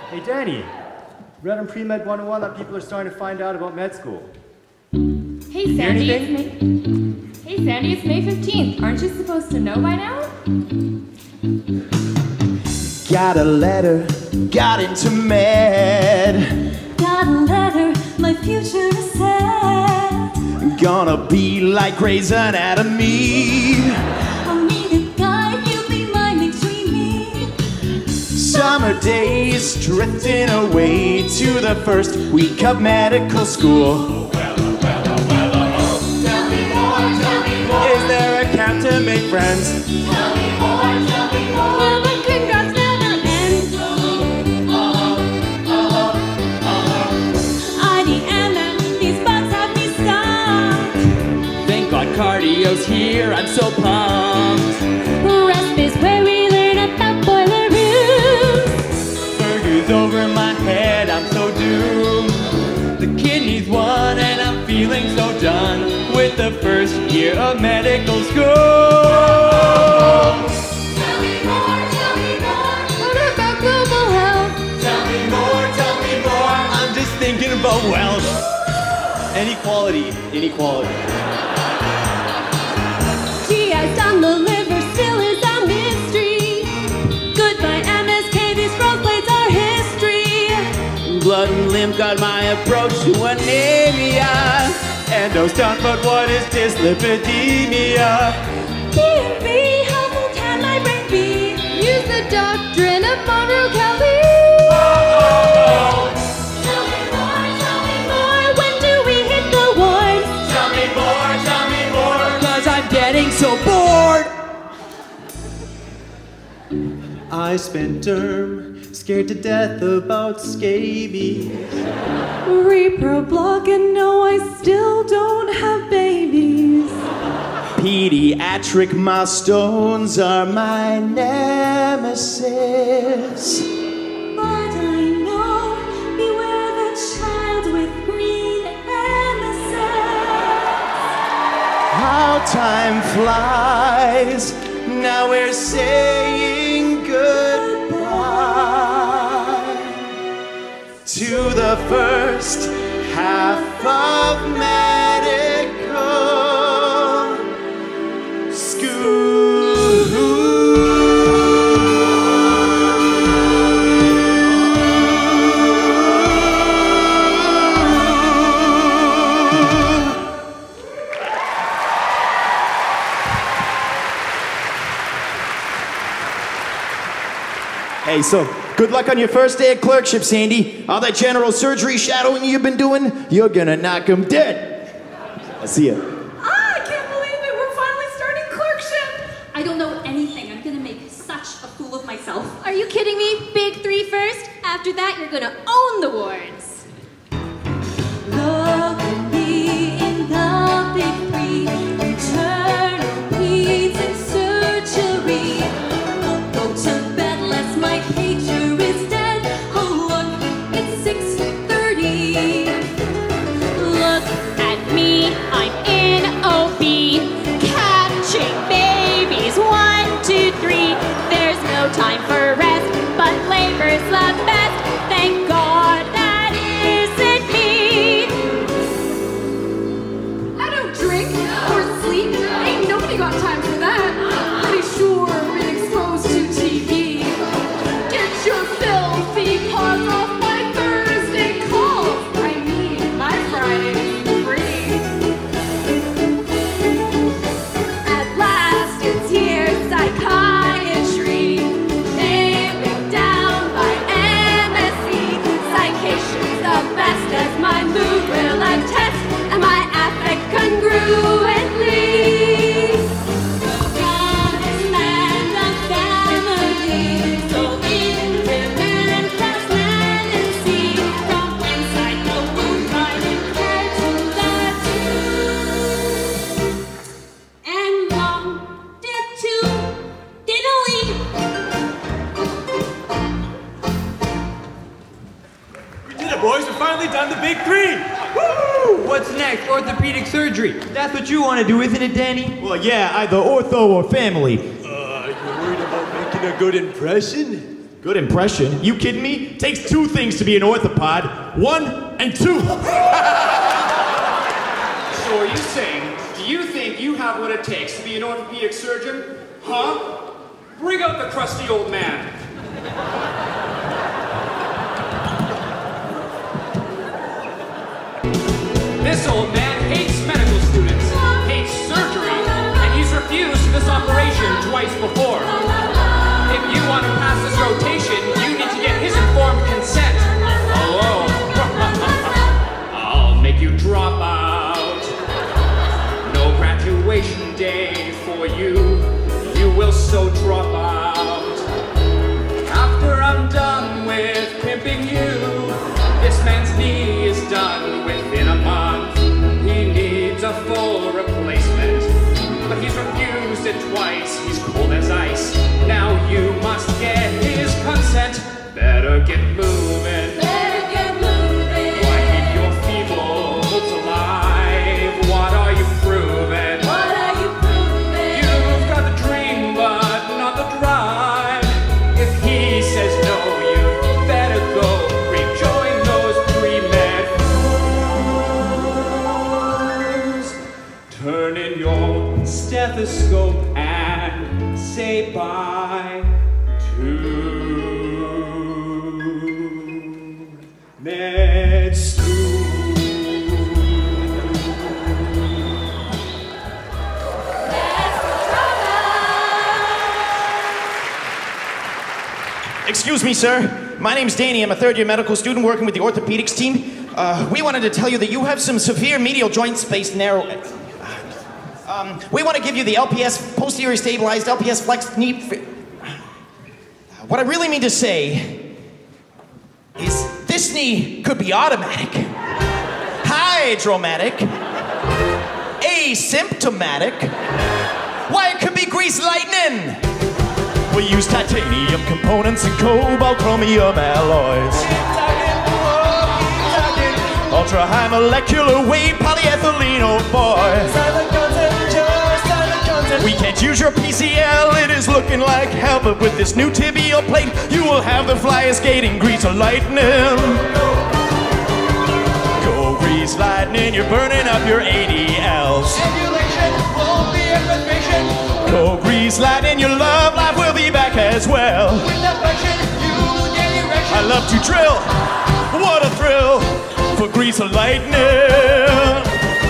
Hey, Danny. Read on Pre-Med 101 that people are starting to find out about med school. Hey, Sandy, it's May 15th. Aren't you supposed to know by now? Got a letter, got into med. Got a letter, my future is set. Gonna be like Grey's Anatomy. I'll need a guide, you'll be my McDreamy. Summer days drifting away to the first week of medical school. Tell me more, tell me more. Is there a camp to make friends? Tell me more, tell me more. Well, the congrats never end. IDMM, these bugs have me stuck. Thank God cardio's here, I'm so pumped. Rest is where we learn about boiler rooms. FERGU's over my head, I'm so doomed. The kidneys won and I'm feeling so done with the first year of medical school. Tell me more, tell me more. What about global health? Tell me more, tell me more. I'm just thinking about wealth. Inequality. GI's on the liver still is a mystery. Goodbye MSK, these growth plates are history. Blood and lymph got my approach to anemia. Endo's done, but what is dyslipidemia? B&B, how full can my brain be? Use the doctrine of Monroe Kelly. Tell me more, tell me more. When do we hit the wards? Tell me more, tell me more. Cause I'm getting so bored. I spent term scared to death about scabies. Repro block and no, I still don't have babies. Pediatric milestones are my nemesis. But I know, beware the child with green emissaries. How time flies, now we're saying goodbye to the first half of medical school. Hey, so good luck on your first day at clerkship, Sandy. All that general surgery shadowing you've been doing, you're gonna knock them dead. I'll see ya. I can't believe it. We're finally starting clerkship. I don't know anything. I'm gonna make such a fool of myself. Are you kidding me? Big 3 first. After that, you're gonna own the wards. Look at me in the big 3. Internal peds and surgery. Won't go to bed unless my pager is dead. Oh look, it's 6:30. Look at me, I'm in OB, catching babies 1, 2, 3. There's no time for rest, but labor's the best. Thank God that isn't me. I don't drink or sleep. Ain't nobody got time for that. Pretty sure I've been exposed to TV. Get your filthy paws off my Thursday calls. I mean, my Friday's free. At last it's here, psychiatry. Nailed down by MSc. Psychiatri's the best as my mood will attest, and my affect congruently. The goddess land of family, so in women class land and see, from inside the womb right in care to that and long did too, diddly. We did it, boys. We're finally done the big 3. Woo! What's next? Orthopedic surgery. That's what you want to do, isn't it, Danny? Well, yeah, either ortho or family. You worried about making a good impression? Good impression. You kidding me? Takes two things to be an orthopod. 1 and 2. So are you saying, do you think you have what it takes to be an orthopedic surgeon? Huh? Bring out the crusty old man. This old man hates medical students, hates surgery, and he's refused this operation twice before. If you want to pass this rotation, you need to get his informed consent. Hello. I'll make you drop out. No graduation day for you. You will so drop out. After I'm done with pimping you, this man's knee is done within a month. He needs a full replacement, but he's refused it twice. He's cold as ice. Now you must get his consent. Better get moving. Better get moving. Why keep your feeble hopes alive? What are you proving? What are you proving? You've got the dream, but not the drive. If he says no, you better go. Rejoin those pre-med fools. Turn in your stethoscope and say bye to med school. Excuse me, sir. My name's Danny. I'm a third-year medical student working with the orthopedics team. We wanted to tell you that you have some severe medial joint space narrow... we want to give you the LPS posterior stabilized LPS flex knee... What I really mean to say is this knee could be automatic, hydromatic, asymptomatic. Why, it could be grease lightning. We use titanium components and cobalt chromium alloys. Ultra high molecular weight polyethylene, oh boy. We can't use your PCL, it is looking like hell. But with this new tibial plate, you will have the flyest skating grease of lightning. Go grease lightning, you're burning up your ADLs. Go grease lightning, your love life will be back as well. I love to drill, what a thrill for grease of lightning.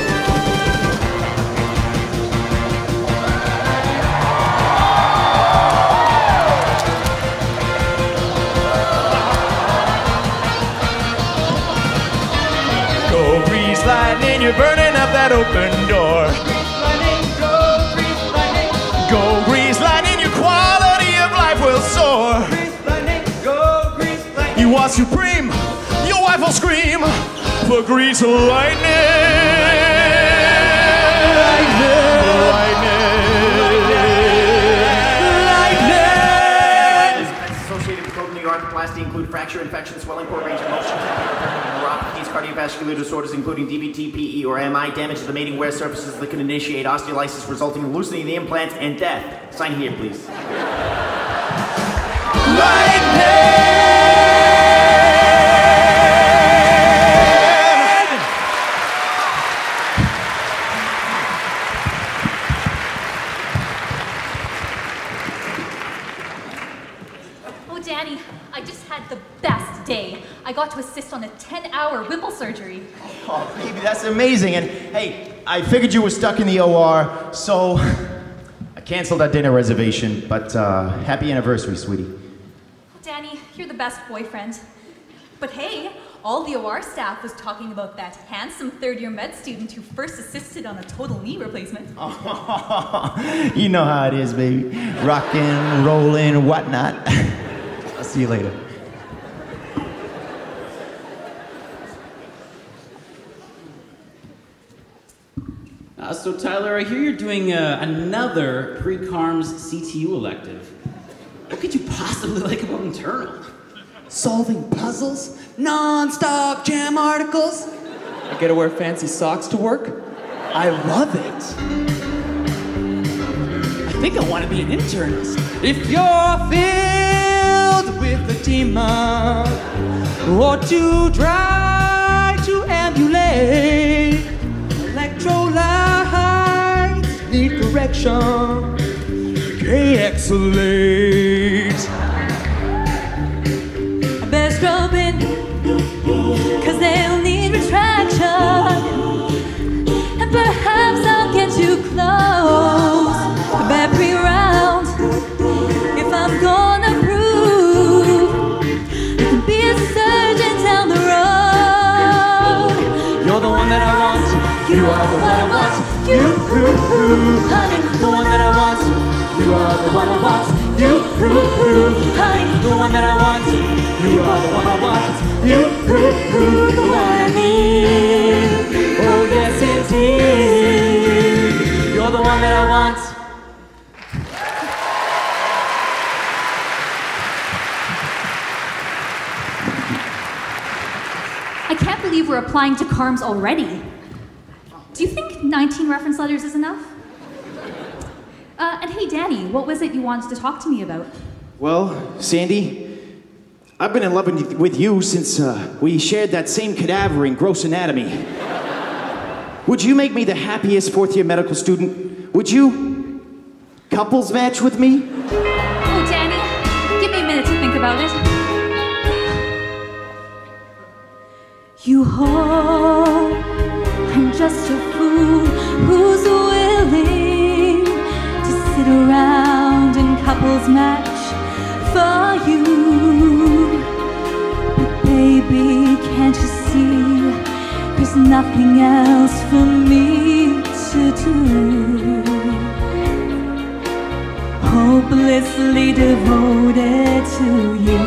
Go grease lightning, you're burning up that open door. Go grease lightning, your quality of life will soar. You are supreme, your wife will scream for grease lightning. Associated with broken arthroplasty include fracture, infection, swelling, poor range of motion, neuropathies, cardiovascular disorders including DVT, PE, or MI, damage to the mating wear surfaces that can initiate osteolysis, resulting in loosening the implants and death. Sign here, please. Oh, Danny, I just had the best day. I got to assist on a 10-hour Whipple surgery. Oh, baby, that's amazing. And hey, I figured you were stuck in the OR, so I canceled that dinner reservation. But happy anniversary, sweetie. Danny, you're the best boyfriend. But hey, all the OR staff was talking about that handsome third-year med student who first assisted on a total knee replacement. Oh, you know how it is, baby. Rockin', rollin', whatnot. I'll see you later. So Tyler, I hear you're doing another pre-carms CTU elective. What could you possibly like about internal? Solving puzzles, non-stop jam articles. I get to wear fancy socks to work. I love it. I think I want to be an internist. If you're filled with with a demon, or to try to emulate. Electrolytes need correction. K-exhalate. I better scrub in, cause they'll need retraction. And perhaps I'll get too close. I better pre-round if I'm gonna prove you can be a surgeon down the road. You're the one that I want. You are the one I want. You, honey, the one that I want. You are the one I want. You, honey, the one that I want. You are the one I want. You, the one I need. Oh yes indeed. You're the one that I want. I can't believe we're applying to CARMS already. Do you think 19 reference letters is enough? And hey, Danny, what was it you wanted to talk to me about? Well, Sandy, I've been in love with you since we shared that same cadaver in gross anatomy. Would you make me the happiest fourth-year medical student? Would you couples match with me? Oh, Danny, give me a minute to think about it. You hope I'm just a fool who's willing to sit around and couples match for you. But baby, can't you see there's nothing else for me to do? Hopelessly devoted to you.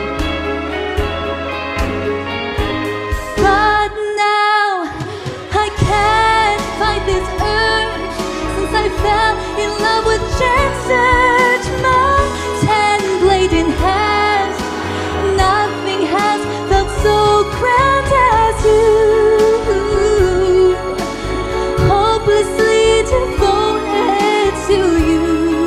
This urge, since I fell in love with Jen Search, my 10-blade in hands, nothing has felt so grand as you, hopelessly devoted to you.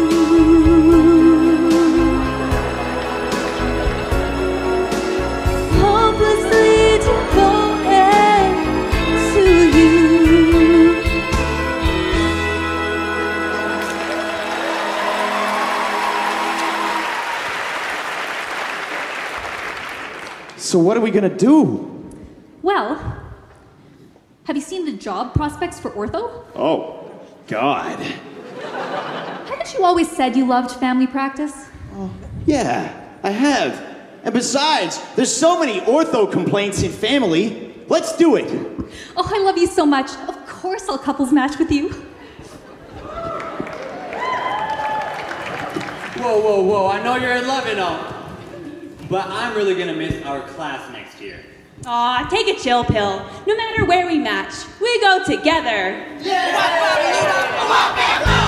Hopelessly devoted to you. So what are we gonna do? Well, have you seen the job prospects for ortho? Oh, God. Haven't you always said you loved family practice? Yeah, I have. And besides, there's so many ortho complaints in family. Let's do it. Oh, I love you so much. Of course I'll couples match with you. Whoa, whoa, whoa, I know you're in love and all, but I'm really gonna miss our class next year. Aw, take a chill pill. No matter where we match, we go together. Yeah!